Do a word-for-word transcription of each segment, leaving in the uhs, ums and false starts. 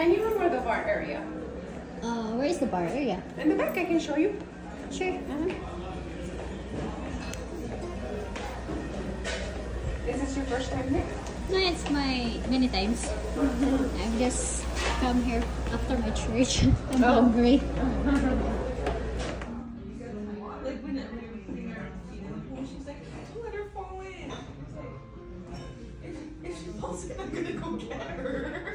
dining room or the bar area? Uh, where is the bar area? In the back, I can show you. Sure. Uh-huh. Is this your first time here? No, it's my many times. I've just come here after my church. I'm Oh. hungry. Like when we were putting her feet in the pool, she's like, don't let her fall in. If, if she falls in, I'm gonna go get her.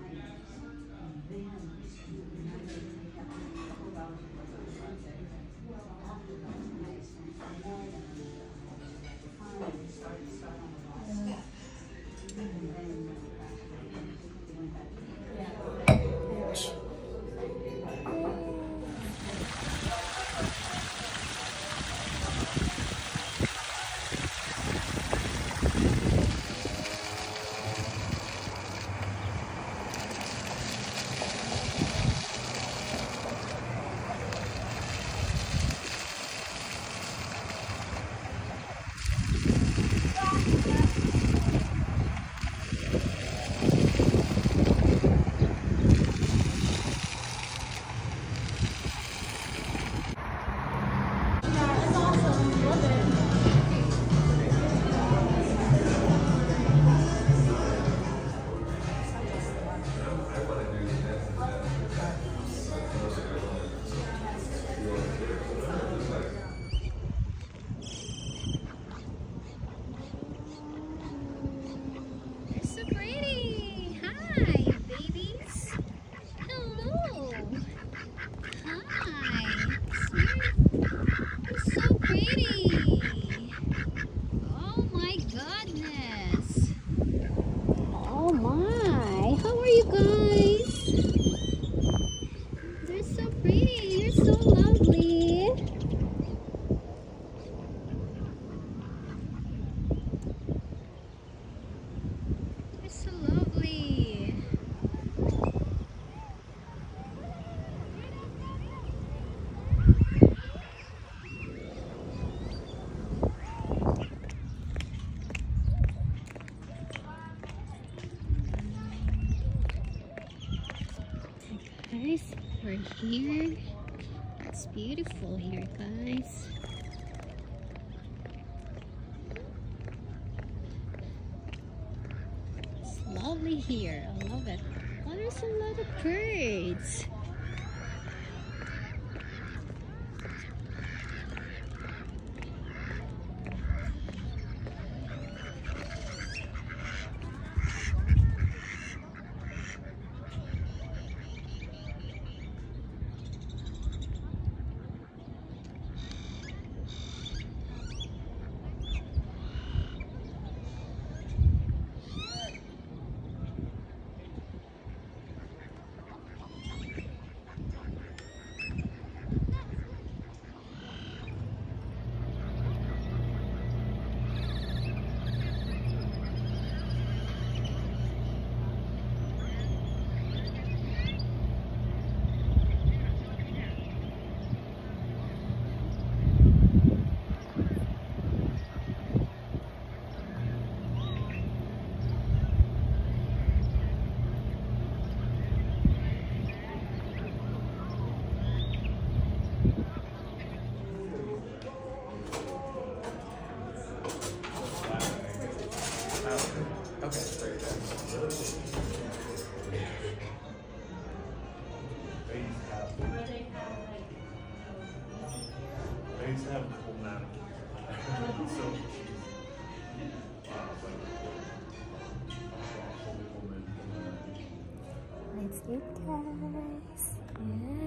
Guys, we're here. It's beautiful here, guys. It's lovely here. I love it. Oh, there's a lot of birds. Let's eat, guys. Yeah.